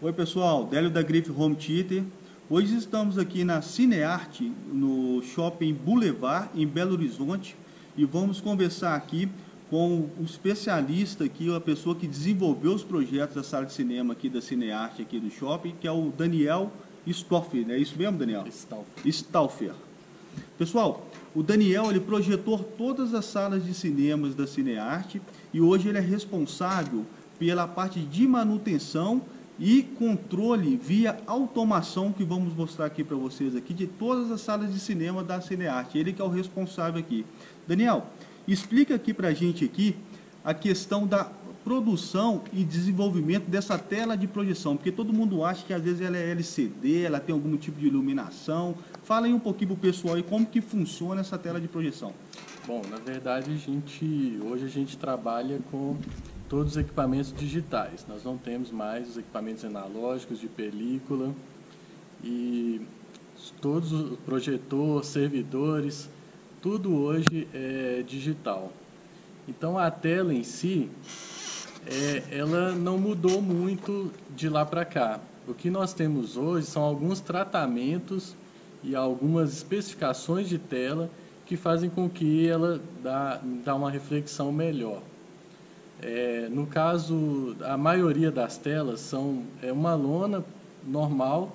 Oi pessoal, Délio da Grife Home Theater. Hoje estamos aqui na Cinearte, no Shopping Boulevard, em Belo Horizonte, e vamos conversar aqui com o especialista aqui, a pessoa que desenvolveu os projetos da sala de cinema aqui da Cinearte, aqui do shopping, que é o Daniel Stauffer. É isso mesmo, Daniel? Stauffer. Pessoal, o Daniel ele projetou todas as salas de cinemas da Cinearte e hoje ele é responsável pela parte de manutenção e controle via automação que vamos mostrar aqui para vocês aqui de todas as salas de cinema da Cinearte. Ele que é o responsável aqui. Daniel, explica aqui para a gente aqui a questão da produção e desenvolvimento dessa tela de projeção, porque todo mundo acha que às vezes ela é LCD, ela tem algum tipo de iluminação. Fala aí um pouquinho para o pessoal aí como que funciona essa tela de projeção. Bom, na verdade hoje a gente trabalha com todos os equipamentos digitais. Nós não temos mais os equipamentos analógicos de película e todos os projetores, servidores, tudo hoje é digital. Então a tela em si, ela não mudou muito de lá para cá. O que nós temos hoje são alguns tratamentos e algumas especificações de tela que fazem com que ela dá uma reflexão melhor. No caso, a maioria das telas são uma lona normal,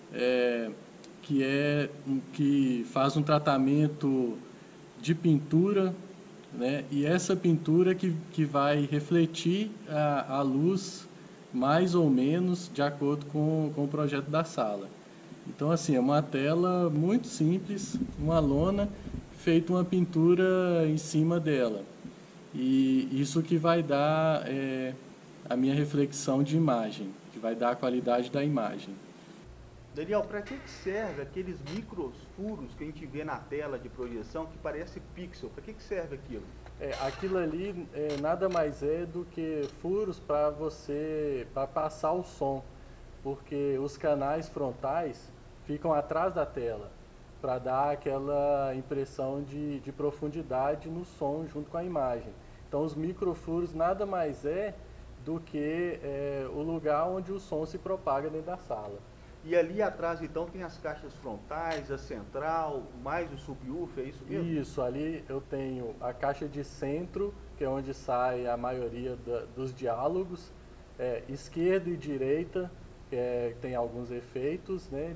que faz um tratamento de pintura, né? E essa pintura que vai refletir a luz mais ou menos de acordo com o projeto da sala. Então, assim, é uma tela muito simples, uma lona, feita uma pintura em cima dela. E isso que vai dar a minha reflexão de imagem, que vai dar a qualidade da imagem. Daniel, para que serve aqueles microfuros que a gente vê na tela de projeção que parece pixel? Para que serve aquilo? Aquilo ali nada mais é do que furos para passar o som, porque os canais frontais ficam atrás da tela, para dar aquela impressão de profundidade no som junto com a imagem. Então os microfuros nada mais é do que o lugar onde o som se propaga dentro da sala. E ali atrás então tem as caixas frontais, a central, mais o subwoofer, é isso mesmo? Isso, ali eu tenho a caixa de centro, que é onde sai a maioria dos diálogos, esquerda e direita, tem alguns efeitos, né,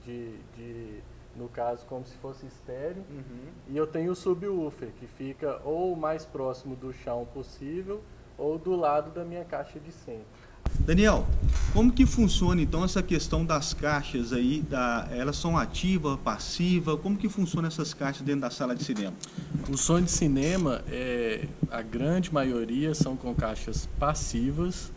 no caso como se fosse estéreo, e eu tenho o subwoofer, que fica ou mais próximo do chão possível, ou do lado da minha caixa de centro. Daniel, como que funciona então essa questão das caixas aí, elas são ativa, passiva, como que funciona essas caixas dentro da sala de cinema? O som de cinema, a grande maioria são com caixas passivas,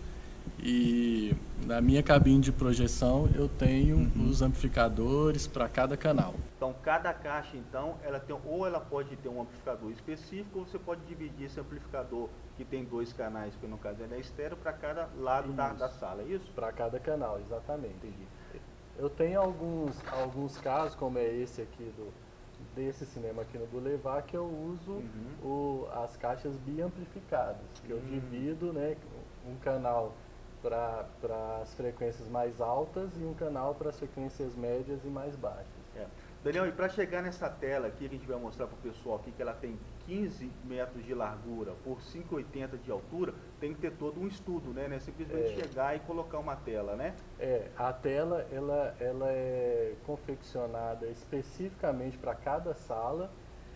e na minha cabine de projeção eu tenho os amplificadores para cada canal. Então cada caixa então, ela pode ter um amplificador específico, ou você pode dividir esse amplificador que tem dois canais, que no caso ele é estéreo, para cada lado da sala, é isso? Para cada canal, exatamente. Entendi. Eu tenho alguns casos, como é esse aqui desse cinema aqui no Boulevard, que eu uso as caixas biamplificadas, que eu divido, né, um canal para as frequências mais altas e um canal para as frequências médias e mais baixas. Daniel, e para chegar nessa tela aqui, que a gente vai mostrar para o pessoal aqui, que ela tem 15 metros de largura por 5,80 de altura, tem que ter todo um estudo, né? Não é simplesmente chegar e colocar uma tela, né? A tela ela é confeccionada especificamente para cada sala,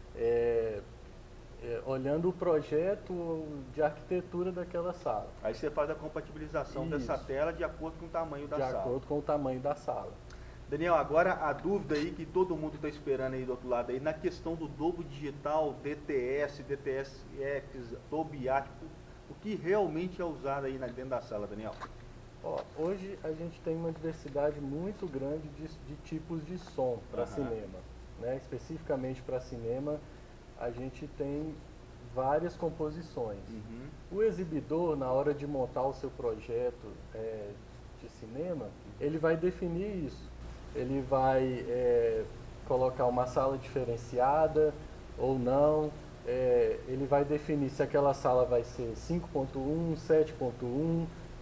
olhando o projeto de arquitetura daquela sala. Aí você faz a compatibilização dessa tela de acordo com o tamanho da sala. De acordo com o tamanho da sala. Daniel, agora a dúvida aí que todo mundo está esperando aí do outro lado aí, na questão do Dolby Digital, DTS, DTS:X, Dolby Atmos, o que realmente é usado aí dentro da sala, Daniel? Hoje a gente tem uma diversidade muito grande de tipos de som para cinema, né? Especificamente para cinema, a gente tem várias composições. O exibidor, na hora de montar o seu projeto de cinema, ele vai definir isso. Ele vai colocar uma sala diferenciada ou não, ele vai definir se aquela sala vai ser 5.1, 7.1,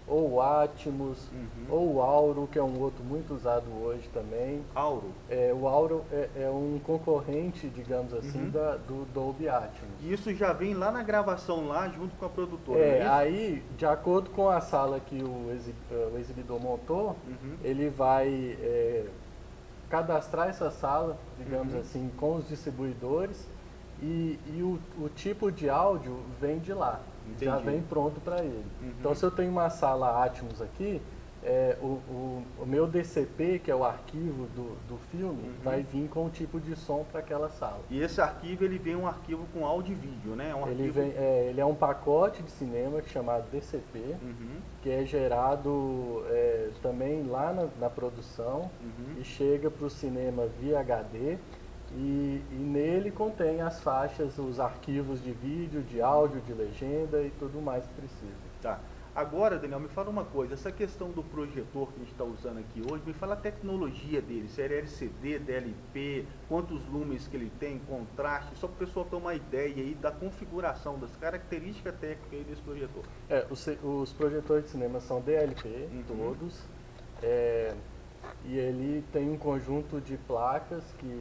ou o Atmos, ou o Auro, que é um outro muito usado hoje também. Auro? O Auro é um concorrente, digamos assim, do Dolby Atmos. E isso já vem lá na gravação, lá junto com a produtora, não é isso? Aí, de acordo com a sala que o exibidor montou, ele vai cadastrar essa sala, digamos assim, com os distribuidores, e o tipo de áudio vem de lá. Entendi. Já vem pronto para ele. Então, se eu tenho uma sala Atmos aqui, o meu DCP, que é o arquivo do filme, vai vir com o tipo de som para aquela sala. E esse arquivo, ele vem um arquivo com áudio e vídeo, né? Ele é um pacote de cinema chamado DCP, que é gerado também lá na produção e chega para o cinema via HD. E nele contém as faixas, os arquivos de vídeo, de áudio, de legenda e tudo mais que precisa. Tá. Agora, Daniel, me fala uma coisa, essa questão do projetor que a gente está usando aqui hoje, me fala a tecnologia dele, se é LCD, DLP, quantos lumens que ele tem, contraste, só para o pessoal ter uma ideia aí da configuração, das características técnicas aí desse projetor. Os projetores de cinema são DLP, todos, e ele tem um conjunto de placas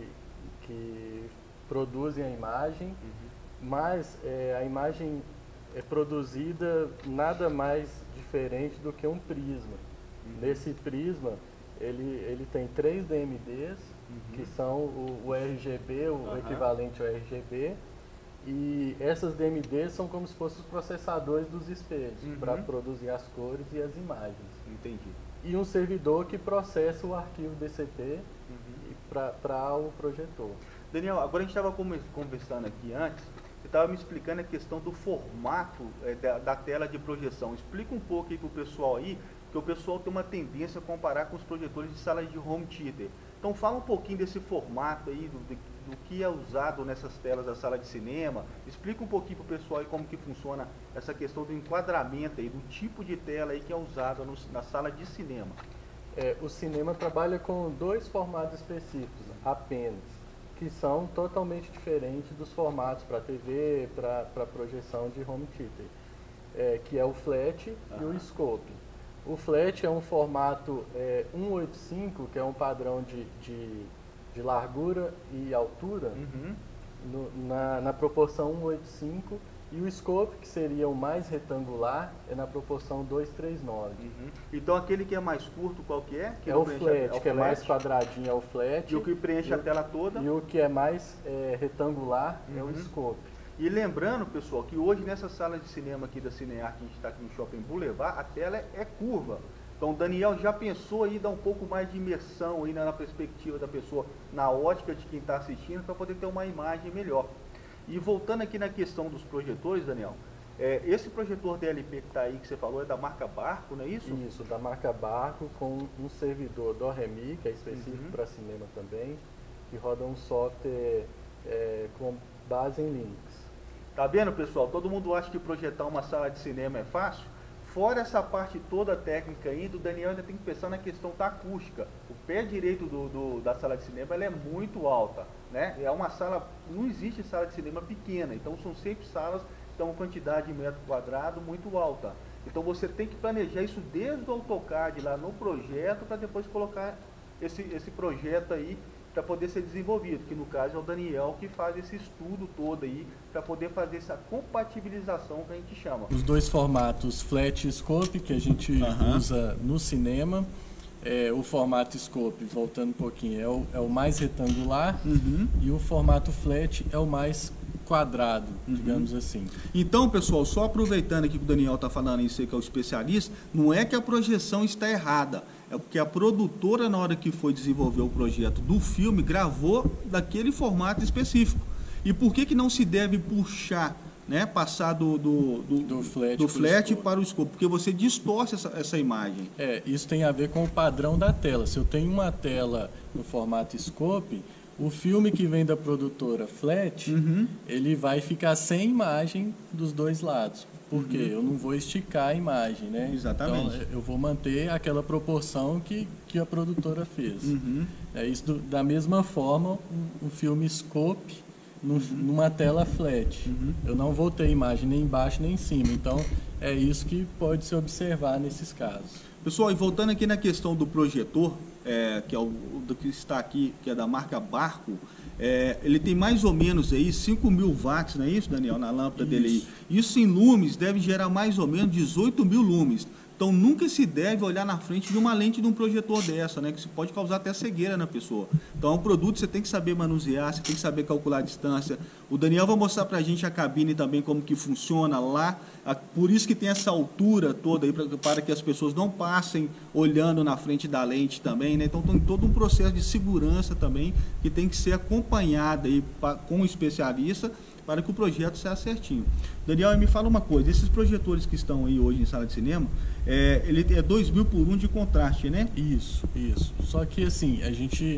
que produzem a imagem, mas a imagem é produzida nada mais diferente do que um prisma. Nesse prisma, ele tem 3 DMDs, que são o RGB, o equivalente ao RGB, e essas DMDs são como se fossem os processadores dos espelhos, para produzir as cores e as imagens. Entendi. E um servidor que processa o arquivo DCP para o projetor. Daniel, agora a gente estava conversando aqui antes, você estava me explicando a questão do formato da tela de projeção. Explica um pouco aí para o pessoal aí, porque o pessoal tem uma tendência a comparar com os projetores de salas de home theater. Então fala um pouquinho desse formato aí, do que é usado nessas telas da sala de cinema. Explica um pouquinho para o pessoal aí como que funciona essa questão do enquadramento aí, do tipo de tela aí que é usada na sala de cinema. O cinema trabalha com 2 formatos específicos apenas, que são totalmente diferentes dos formatos para TV, para projeção de home theater, que é o flat e o scope. O flat é um formato 185, que é um padrão de largura e altura, na proporção 185, e o scope, que seria o mais retangular, é na proporção 239. Então aquele que é mais curto, qual que é? Que é o flat, que é mais quadradinho, é o flat. E o que preenche a tela toda? E o que é mais retangular é o scope. E lembrando, pessoal, que hoje nessa sala de cinema aqui da Cinearte, que a gente está aqui no Shopping Boulevard, a tela é curva. Então o Daniel já pensou aí dar um pouco mais de imersão aí na perspectiva da pessoa, na ótica de quem está assistindo, para poder ter uma imagem melhor. E voltando aqui na questão dos projetores, Daniel, esse projetor DLP que está aí, que você falou, é da marca Barco, não é isso? Isso, da marca Barco, com um servidor DoReMi, que é específico para cinema também, que roda um software com base em Linux. Tá vendo, pessoal? Todo mundo acha que projetar uma sala de cinema é fácil? Fora essa parte toda técnica aí, o Daniel ainda tem que pensar na questão da acústica. O pé direito da sala de cinema ela é muito alta, né? É uma sala, não existe sala de cinema pequena, então são sempre salas que têm uma quantidade de metro quadrado muito alta. Então você tem que planejar isso desde o AutoCAD lá no projeto para depois colocar esse projeto aí para poder ser desenvolvido, que no caso é o Daniel que faz esse estudo todo aí para poder fazer essa compatibilização que a gente chama. Os 2 formatos flat e scope que a gente usa no cinema, o formato scope, voltando um pouquinho, é o mais retangular e o formato flat é o mais quadrado, digamos assim. Então, pessoal, só aproveitando aqui que o Daniel está falando isso aí, que é o especialista, não é que a projeção está errada, é porque a produtora, na hora que foi desenvolver o projeto do filme, gravou daquele formato específico. E por que não se deve puxar, né, passar do flat para o scope? Porque você distorce essa imagem. Isso tem a ver com o padrão da tela. Se eu tenho uma tela no formato scope, o filme que vem da produtora flat, ele vai ficar sem imagem dos 2 lados. Porque eu não vou esticar a imagem, né? Exatamente. Então, eu vou manter aquela proporção que a produtora fez. Isso da mesma forma, o filme scope, numa tela flat. Eu não vou ter imagem nem embaixo nem em cima. Então, é isso que pode se observar nesses casos. Pessoal, e voltando aqui na questão do projetor, que é do que está aqui, que é da marca Barco, ele tem mais ou menos aí 5.000 watts, não é isso, Daniel, na lâmpada dele aí? Isso em lumes deve gerar mais ou menos 18.000 lumes. Então, nunca se deve olhar na frente de uma lente de um projetor dessa, né? Que isso pode causar até cegueira na pessoa. Então, é um produto que você tem que saber manusear, você tem que saber calcular a distância. O Daniel vai mostrar para a gente a cabine também, como que funciona lá. Por isso que tem essa altura toda aí, para que as pessoas não passem olhando na frente da lente também, né? Então, tem todo um processo de segurança também, que tem que ser acompanhado aí com o especialista, para que o projeto seja certinho. Daniel, me fala uma coisa, esses projetores que estão aí hoje em sala de cinema, ele é 2.000 por 1 de contraste, né? Isso. Só que assim, a gente,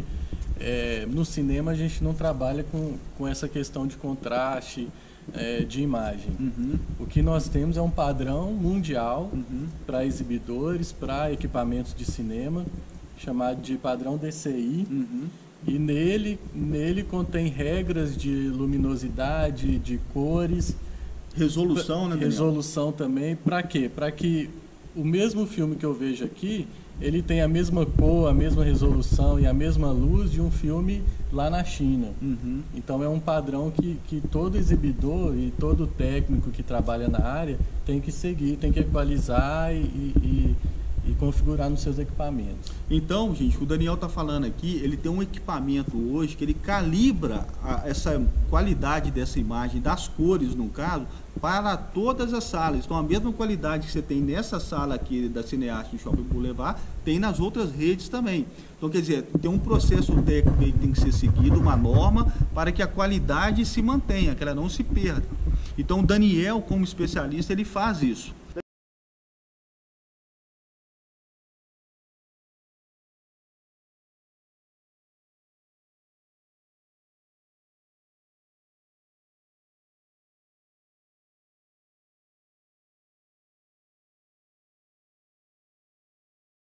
no cinema a gente não trabalha com essa questão de contraste, de imagem. O que nós temos é um padrão mundial para exibidores, para equipamentos de cinema, chamado de padrão DCI. E nele contém regras de luminosidade, de cores. Resolução, né, Daniel? Resolução também. Para quê? Para que o mesmo filme que eu vejo aqui, ele tenha a mesma cor, a mesma resolução e a mesma luz de um filme lá na China. Então é um padrão que todo exibidor e todo técnico que trabalha na área tem que seguir, tem que equalizar e configurar nos seus equipamentos. Então, gente, o Daniel está falando aqui, ele tem um equipamento hoje que ele calibra essa qualidade dessa imagem, das cores no caso, para todas as salas. Então, a mesma qualidade que você tem nessa sala aqui da Cinearte no Shopping Boulevard, tem nas outras redes também. Então, quer dizer, tem um processo técnico que tem que ser seguido, uma norma, para que a qualidade se mantenha, que ela não se perda. Então, o Daniel, como especialista, ele faz isso.